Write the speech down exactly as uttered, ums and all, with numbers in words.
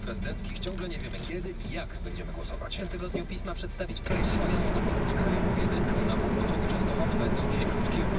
prezydenckich ciągle nie wiemy kiedy i jak będziemy głosować. W tym tygodniu PiS ma przedstawić projekt Swoją ustawy. odpowiedź krajową jedynkę na północ od Częstochowy będą dziś krótkie